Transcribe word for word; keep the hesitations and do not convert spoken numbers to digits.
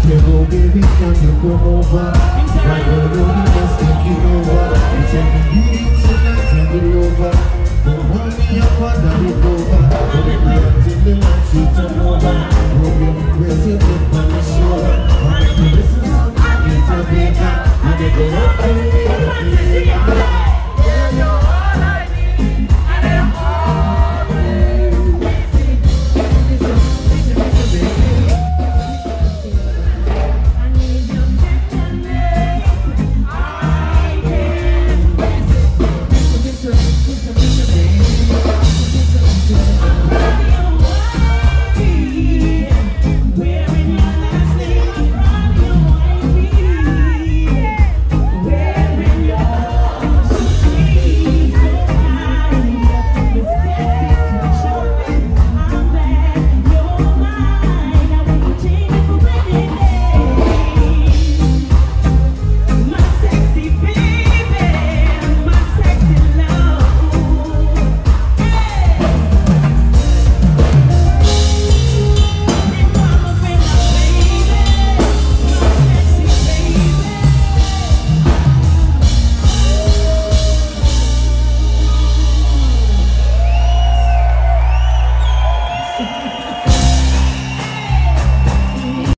Hello baby, can you come over? Right now, no, we must take it over. You said we need it tonight, take it over. Don't hold me up and down it over. Don't let me up till the light you turn over. Hold your waist, you look on the